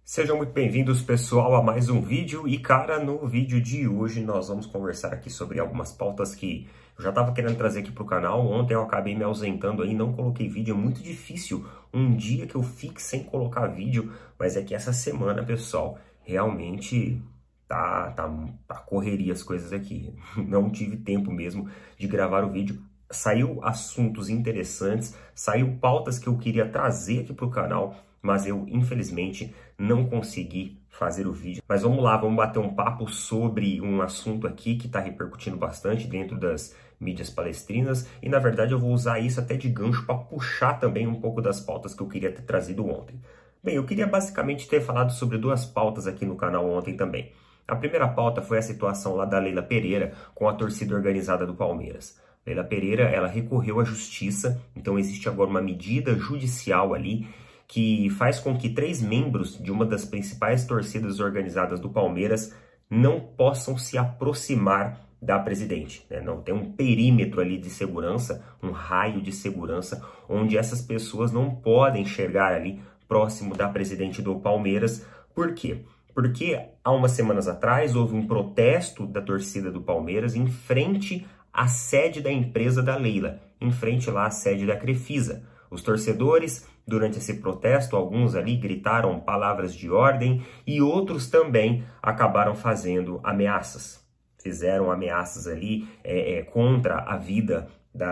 Sejam muito bem-vindos, pessoal, a mais um vídeo. E, cara, no vídeo de hoje nós vamos conversar aqui sobre algumas pautas que eu já estava querendo trazer aqui para o canal. Ontem eu acabei me ausentando aí, não coloquei vídeo. É muito difícil um dia que eu fique sem colocar vídeo, mas é que essa semana, pessoal, realmente tá correria as coisas aqui. Não tive tempo mesmo de gravar o vídeo. Saiu assuntos interessantes, saiu pautas que eu queria trazer aqui para o canal, mas eu, infelizmente, não consegui fazer o vídeo. Mas vamos lá, vamos bater um papo sobre um assunto aqui que está repercutindo bastante dentro das mídias palestrinas. E, na verdade, eu vou usar isso até de gancho para puxar também um pouco das pautas que eu queria ter trazido ontem. Bem, eu queria basicamente ter falado sobre duas pautas aqui no canal ontem também. A primeira pauta foi a situação lá da Leila Pereira com a torcida organizada do Palmeiras. Leila Pereira, ela recorreu à justiça, então existe agora uma medida judicial ali que faz com que 3 membros de uma das principais torcidas organizadas do Palmeiras não possam se aproximar da presidente, né? Não tem um perímetro ali de segurança, um raio de segurança, onde essas pessoas não podem chegar ali próximo da presidente do Palmeiras. Por quê? Porque há umas semanas atrás houve um protesto da torcida do Palmeiras em frente à sede da empresa da Leila, em frente lá à sede da Crefisa. Os torcedores, durante esse protesto, alguns ali gritaram palavras de ordem e outros também acabaram fazendo ameaças. Fizeram ameaças ali contra a vida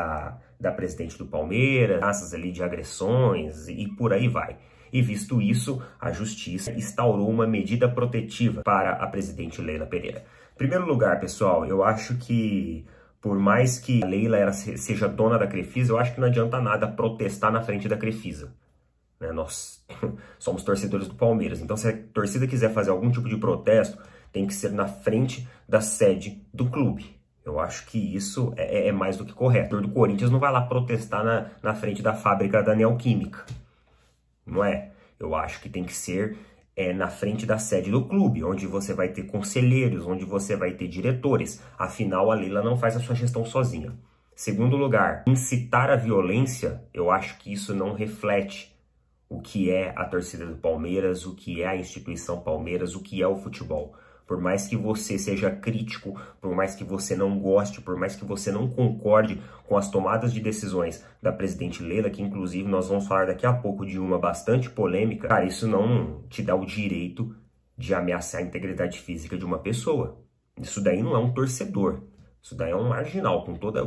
da presidente do Palmeiras, ameaças ali de agressões e por aí vai. E visto isso, a justiça instaurou uma medida protetiva para a presidente Leila Pereira. Em primeiro lugar, pessoal, eu acho que por mais que a Leila seja dona da Crefisa, eu acho que não adianta nada protestar na frente da Crefisa. Né? Nós somos torcedores do Palmeiras, então se a torcida quiser fazer algum tipo de protesto, tem que ser na frente da sede do clube. Eu acho que isso é mais do que correto. O torcedor do Corinthians não vai lá protestar na frente da fábrica da Neoquímica. Não é? Eu acho que tem que ser na frente da sede do clube, onde você vai ter conselheiros, onde você vai ter diretores. Afinal, a Leila não faz a sua gestão sozinha. Segundo lugar, incitar a violência, eu acho que isso não reflete o que é a torcida do Palmeiras, o que é a instituição Palmeiras, o que é o futebol. Por mais que você seja crítico, por mais que você não goste, por mais que você não concorde com as tomadas de decisões da presidente Leila, que inclusive nós vamos falar daqui a pouco de uma bastante polêmica, cara, isso não te dá o direito de ameaçar a integridade física de uma pessoa. Isso daí não é um torcedor, isso daí é um marginal, com toda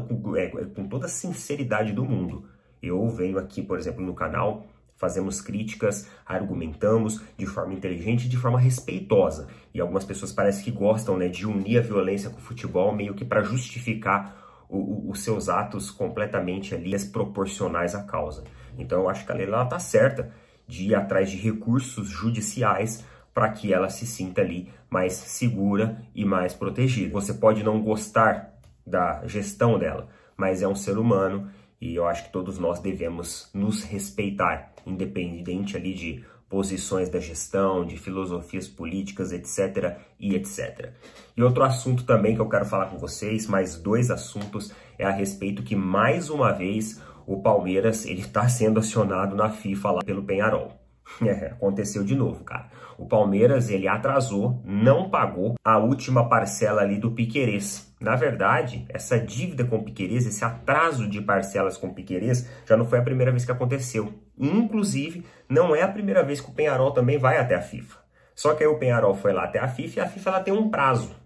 a sinceridade do mundo. Eu venho aqui, por exemplo, no canal, fazemos críticas, argumentamos de forma inteligente e de forma respeitosa. E algumas pessoas parecem que gostam, né, de unir a violência com o futebol meio que para justificar os seus atos completamente ali desproporcionais à causa. Então eu acho que a Leila está certa de ir atrás de recursos judiciais para que ela se sinta ali mais segura e mais protegida. Você pode não gostar da gestão dela, mas é um ser humano e eu acho que todos nós devemos nos respeitar, independente ali de posições da gestão, de filosofias políticas, etc. e etc. E outro assunto também que eu quero falar com vocês, mais 2 assuntos, é a respeito que mais uma vez o Palmeiras está sendo acionado na FIFA lá pelo Peñarol. Aconteceu de novo, cara. O Palmeiras, ele atrasou, não pagou a última parcela ali do Piquerez. Na verdade, essa dívida com o Piquerez, esse atraso de parcelas com o Piquerez, já não foi a primeira vez que aconteceu. Inclusive, não é a primeira vez que o Peñarol também vai até a FIFA. Só que aí o Peñarol foi lá até a FIFA e a FIFA ela tem um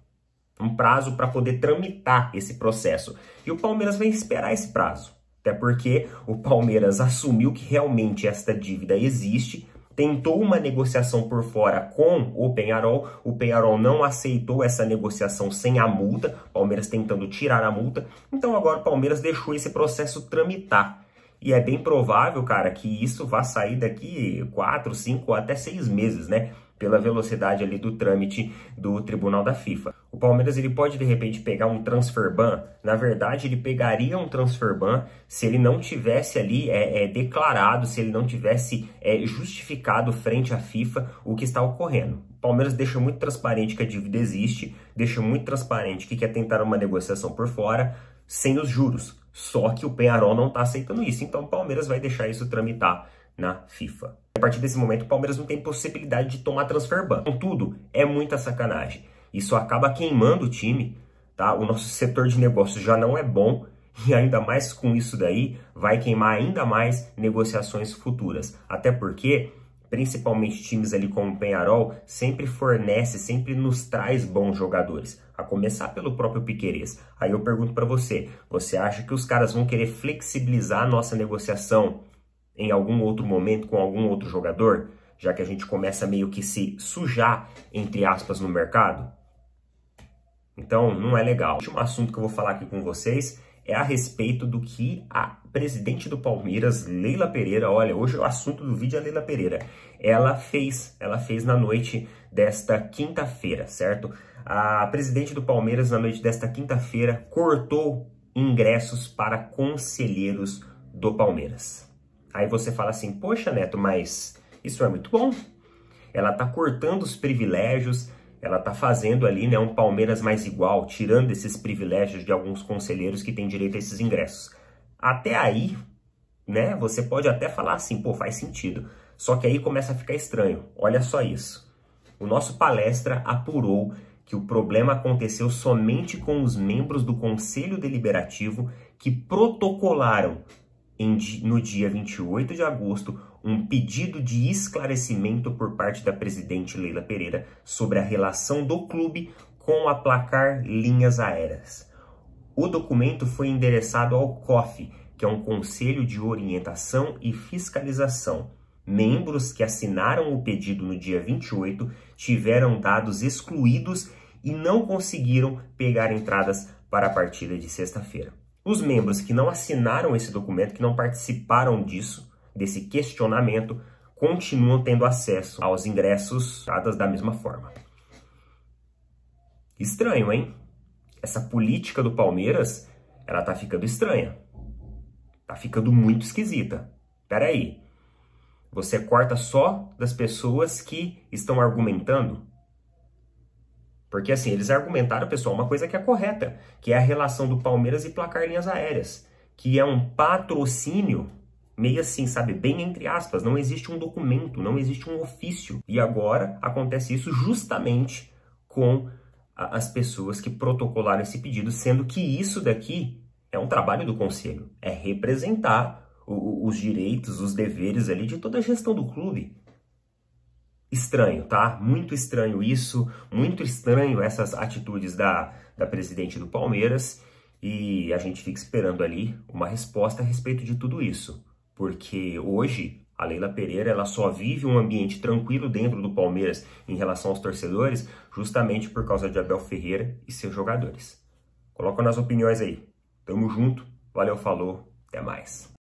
prazo para poder tramitar esse processo. E o Palmeiras vai esperar esse prazo. Até porque o Palmeiras assumiu que realmente esta dívida existe, tentou uma negociação por fora com o Peñarol não aceitou essa negociação sem a multa, o Palmeiras tentando tirar a multa, então agora o Palmeiras deixou esse processo tramitar. E é bem provável, cara, que isso vá sair daqui 4, 5, até 6 meses, né? Pela velocidade ali do trâmite do Tribunal da FIFA. O Palmeiras ele pode de repente pegar um transfer ban. Na verdade, ele pegaria um transfer ban se ele não tivesse ali declarado, se ele não tivesse justificado frente à FIFA o que está ocorrendo. O Palmeiras deixa muito transparente que a dívida existe, deixa muito transparente que quer tentar uma negociação por fora sem os juros. Só que o Peñarol não está aceitando isso, então o Palmeiras vai deixar isso tramitar na FIFA. A partir desse momento, o Palmeiras não tem possibilidade de tomar transfer ban. Contudo, é muita sacanagem. Isso acaba queimando o time, tá? O nosso setor de negócios já não é bom e ainda mais com isso daí vai queimar ainda mais negociações futuras. Até porque, principalmente times ali como o Peñarol, sempre fornece, sempre nos traz bons jogadores. A começar pelo próprio Piquerez. Aí eu pergunto para você, você acha que os caras vão querer flexibilizar a nossa negociação em algum outro momento com algum outro jogador? Já que a gente começa meio que se sujar, entre aspas, no mercado? Então, não é legal. O último assunto que eu vou falar aqui com vocês é a respeito do que a presidente do Palmeiras, Leila Pereira, olha, hoje o assunto do vídeo é a Leila Pereira, ela fez na noite desta quinta-feira, certo? A presidente do Palmeiras, na noite desta quinta-feira, cortou ingressos para conselheiros do Palmeiras. Aí você fala assim, poxa, Neto, mas isso é muito bom. Ela tá cortando os privilégios, ela tá fazendo ali, né, um Palmeiras mais igual, tirando esses privilégios de alguns conselheiros que têm direito a esses ingressos. Até aí, né, você pode até falar assim, pô, faz sentido. Só que aí começa a ficar estranho. Olha só isso. O nosso palestra apurou que o problema aconteceu somente com os membros do Conselho Deliberativo que protocolaram no dia 28 de agosto, um pedido de esclarecimento por parte da presidente Leila Pereira sobre a relação do clube com a Placar Linhas Aéreas. O documento foi endereçado ao COF, que é um Conselho de Orientação e Fiscalização. Membros que assinaram o pedido no dia 28 tiveram dados excluídos e não conseguiram pegar entradas para a partida de sexta-feira. Os membros que não assinaram esse documento, que não participaram disso, desse questionamento, continuam tendo acesso aos ingressos dados da mesma forma. Estranho, hein? Essa política do Palmeiras, ela tá ficando estranha. Tá ficando muito esquisita. Pera aí. Você corta só das pessoas que estão argumentando? Porque assim, eles argumentaram, pessoal, uma coisa que é correta, que é a relação do Palmeiras e Placar Linhas Aéreas, que é um patrocínio, meio assim, sabe, bem entre aspas, não existe um documento, não existe um ofício. E agora acontece isso justamente com as pessoas que protocolaram esse pedido, sendo que isso daqui é um trabalho do conselho, é representar os direitos, os deveres ali de toda a gestão do clube. Estranho, tá? Muito estranho isso, muito estranho essas atitudes da presidente do Palmeiras e a gente fica esperando ali uma resposta a respeito de tudo isso, porque hoje a Leila Pereira ela só vive um ambiente tranquilo dentro do Palmeiras em relação aos torcedores justamente por causa de Abel Ferreira e seus jogadores. Coloca nas opiniões aí. Tamo junto, valeu, falou, até mais.